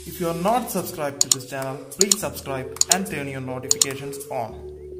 If you are not subscribed to this channel, please subscribe and turn your notifications on.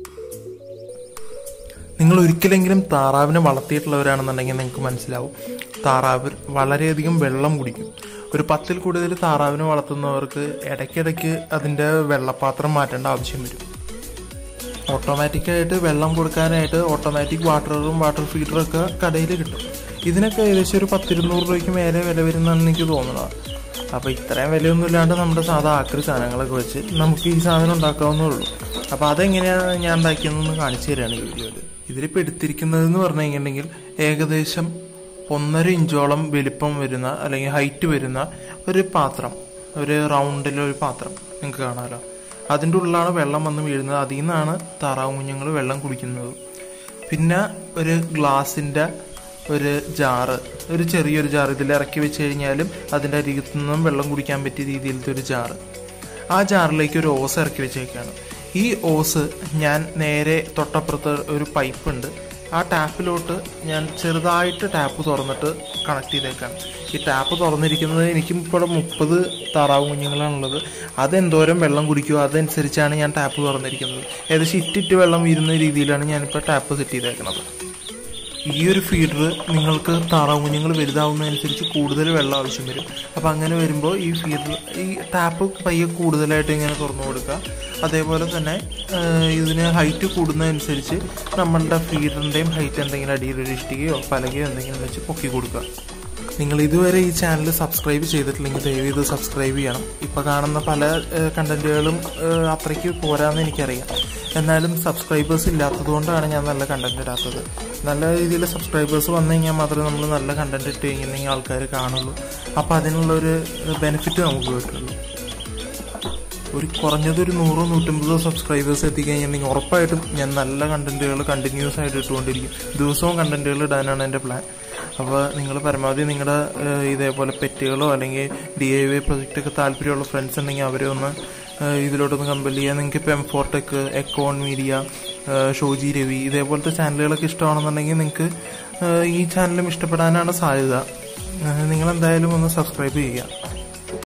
നിങ്ങൾ ഒരിക്കലെങ്കിലും താറാവിനെ വളർത്തിയിട്ടുള്ളവരാണെന്നുണ്ടെങ്കിൽ നിങ്ങൾക്ക് മനസ്സിലാവും, താറാവ് വളരെയധികം വെള്ളം കുടിക്കും. ഒരു 10ൽ കൂടുതൽ താറാവിനെ വളർത്തുന്നവർക്ക് ഇടയ്ക്കിടയ്ക്ക് അതിൻ്റെ വെള്ളപ്പാത്രം മാറ്റേണ്ട ആവശ്യം വരും. ഓട്ടോമാറ്റിക്കായിട്ട് വെള്ളം കൊടുക്കാനായിട്ട് ഓട്ടോമാറ്റിക് വാട്ടർ ഫീഡറൊക്കെ കടയിൽ കിട്ടും. ഇതിനൊക്കെ ഏകദേശം ഒരു 10-200 രൂപയ്ക്ക് മേലെ വില വരുന്നതാണ് എനിക്ക് തോന്നുന്നത്. അപ്പോൾ ഇത്രയും വിലയൊന്നും ഇല്ലാണ്ട് നമ്മുടെ സാധാ ആക്രി സാധനങ്ങളൊക്കെ വെച്ച് നമുക്ക് ഈ സാധനം ഉണ്ടാക്കാവുന്നേ ഉള്ളൂ. അപ്പോൾ അതെങ്ങനെയാണ് ഞാൻ ഉണ്ടാക്കിയതെന്ന് കാണിച്ചു തരാണ് ഈ വീഡിയോയിൽ. ഇതിലിപ്പോൾ എടുത്തിരിക്കുന്നതെന്ന് പറഞ്ഞു കഴിഞ്ഞിട്ടുണ്ടെങ്കിൽ ഏകദേശം 1.5 ഇഞ്ചോളം വലിപ്പം വരുന്ന അല്ലെങ്കിൽ ഹൈറ്റ് വരുന്ന ഒരു പാത്രം, ഒരു റൗണ്ടിലൊരു പാത്രം നിങ്ങൾക്ക് കാണാമല്ലോ. അതിൻ്റെ ഉള്ളിലാണ് വെള്ളം വന്ന് വീഴുന്നത്. അതിൽ നിന്നാണ് താറാവ് കുഞ്ഞുങ്ങൾ വെള്ളം കുടിക്കുന്നത്. പിന്നെ ഒരു ഗ്ലാസിൻ്റെ ഒരു ജാറ്, ഒരു ചെറിയൊരു ജാറ് ഇതിൽ ഇറക്കി വെച്ച് കഴിഞ്ഞാലും അതിൻ്റെ അരികത്തു നിന്നും വെള്ളം കുടിക്കാൻ പറ്റിയ രീതിയിലത്തെ ഒരു ജാറ്. ആ ജാറിലേക്ക് ഒരു ഓസ് ഇറക്കി വെച്ചേക്കാണ്. ഈ ഓസ് ഞാൻ നേരെ തൊട്ടപ്പുറത്ത് ഒരു പൈപ്പുണ്ട്, ആ ടാപ്പിലോട്ട് ഞാൻ ചെറുതായിട്ട് ടാപ്പ് തുറന്നിട്ട് കണക്ട് ചെയ്തേക്കാണ്. ഈ ടാപ്പ് തുറന്നിരിക്കുന്നത് എനിക്കും ഇപ്പോൾ 30 താറാവ് കുഞ്ഞുങ്ങളാണുള്ളത്. അതെന്തോരം വെള്ളം കുടിക്കുമോ അതനുസരിച്ചാണ് ഞാൻ ടാപ്പ് തുറന്നിരിക്കുന്നത്. ഏകദേശം ഇറ്റിറ്റ് വെള്ളം വീഴുന്ന രീതിയിലാണ് ഞാനിപ്പോൾ ടാപ്പ് സെറ്റ് ചെയ്തേക്കുന്നത്. ഈ ഒരു ഫീഡർ നിങ്ങൾക്ക് താറാവ് കുഞ്ഞുങ്ങൾ വലുതാവുന്നതനുസരിച്ച് കൂടുതൽ വെള്ളം ആവശ്യം വരും. അപ്പോൾ അങ്ങനെ വരുമ്പോൾ ഈ ടാപ്പ് പയ്യെ കൂടുതലായിട്ട് ഇങ്ങനെ തുറന്നു കൊടുക്കുക. അതേപോലെ തന്നെ ഇതിന് ഹൈറ്റ് കൂടുന്നതനുസരിച്ച് നമ്മളുടെ ഫീഡറിൻ്റെയും ഹൈറ്റ് എന്തെങ്കിലും അടിയിലൊരു ഇഷ്ടികയോ പലകയോ എന്തെങ്കിലും വെച്ച് പൊക്കി കൊടുക്കുക. നിങ്ങൾ ഇതുവരെ ഈ ചാനൽ സബ്സ്ക്രൈബ് ചെയ്തിട്ടില്ലെങ്കിൽ ദയവ് ഇത് സബ്സ്ക്രൈബ് ചെയ്യണം. ഇപ്പോൾ കാണുന്ന പല കണ്ടൻറ്റുകളും അത്രയ്ക്ക് പോരാന്ന് എനിക്കറിയാം. എന്നാലും സബ്സ്ക്രൈബേഴ്സ് ഇല്ലാത്തത് കൊണ്ടാണ് ഞാൻ നല്ല കണ്ടൻറ്റ് ഇടാത്തത്. നല്ല രീതിയിൽ സബ്സ്ക്രൈബേഴ്സ് വന്നു കഴിഞ്ഞാൽ മാത്രമേ നമ്മൾ നല്ല കണ്ടൻറ്റ് ഇട്ട് കഴിഞ്ഞിട്ടുണ്ടെങ്കിൽ ആൾക്കാർ കാണുള്ളൂ. അപ്പോൾ അതിനുള്ളൊരു ബെനിഫിറ്റ് നമുക്ക് കിട്ടുള്ളൂ. കുറഞ്ഞതൊരു 100-150 സബ്സ്ക്രൈബേഴ്സ് എത്തിക്കഴിഞ്ഞിട്ടുണ്ടെങ്കിൽ ഉറപ്പായിട്ടും ഞാൻ നല്ല കണ്ടൻറ്റുകൾ കണ്ടിന്യൂസ് ആയിട്ട് ഇട്ടുകൊണ്ടിരിക്കും. ദിവസവും കണ്ടൻറ്റുകൾ ഇടാനാണ് എൻ്റെ പ്ലാൻ. അപ്പോൾ നിങ്ങൾ പരമാവധി നിങ്ങളുടെ ഇതേപോലെ പെറ്റുകളോ അല്ലെങ്കിൽ DIY പ്രൊജക്റ്റൊക്കെ താല്പര്യമുള്ള ഫ്രണ്ട്സ് ഉണ്ടെങ്കിൽ അവരെ ഒന്ന് ഇതിലോട്ടൊന്ന് കമ്പൽ ചെയ്യുക. നിങ്ങൾക്ക് ഇപ്പോൾ M4Tech, എക്കോൺ മീഡിയ, ഷോജി രവി ഇതേപോലത്തെ ചാനലുകളൊക്കെ ഇഷ്ടമാണെന്നുണ്ടെങ്കിൽ നിങ്ങൾക്ക് ഈ ചാനലും ഇഷ്ടപ്പെടാനാണ് സാധ്യത. നിങ്ങളെന്തായാലും ഒന്ന് സബ്സ്ക്രൈബ് ചെയ്യുക.